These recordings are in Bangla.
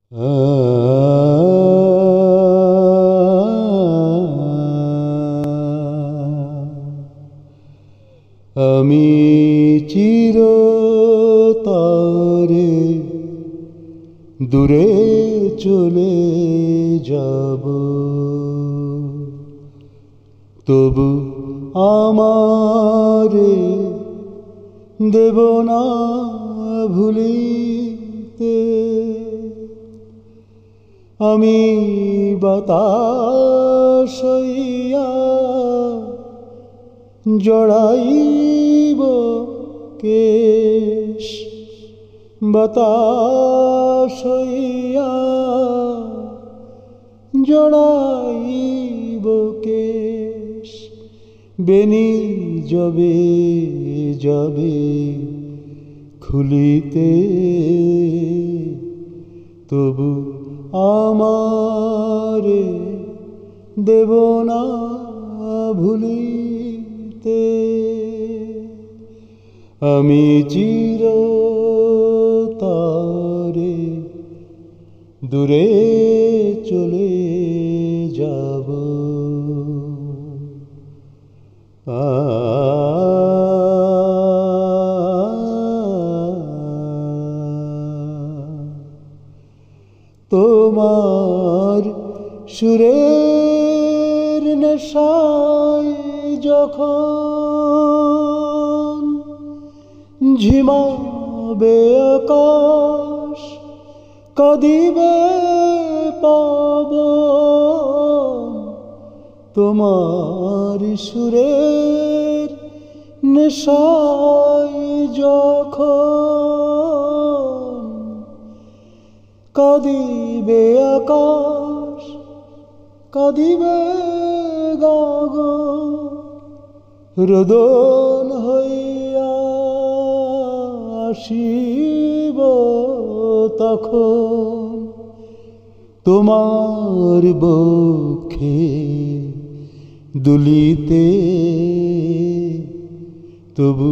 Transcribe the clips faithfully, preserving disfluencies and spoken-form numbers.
আমি চিরতরে দূরে চলে যাব, তবু আমারে দেব না ভুলিতে। আমি বাতাস হইয়া জড়াইব কেশ, বাতাস হইয়া জড়াইব কেশ। বেনি যবে যাবে খুলিতে, তবু আমারে দেব না ভুলিতে। আমি চিরতরে দূরে চলে যাব। আ তোমার সুরের নেশায় যখন ঝিমাবে আকাশ, কাঁদিবে পবন। তোমার সুরের নেশায় যখন কাঁদিবে আকাশ, কাঁদিবে গগন। রোদন হইয়া আসিব তখন তোমার বক্ষে দুলিতে, তবু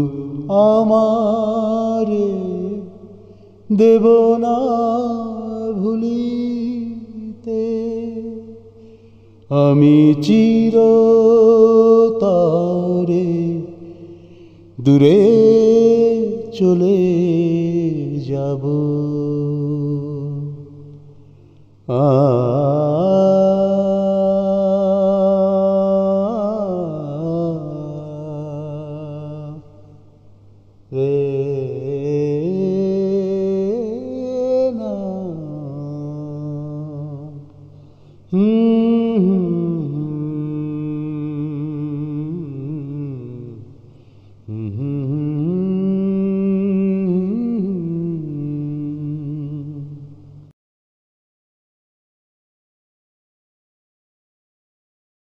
আমারে দেব না ভুলিতে। আমি চিরতরে দূরে চলে যাব। আ রে না হুম হুম হুম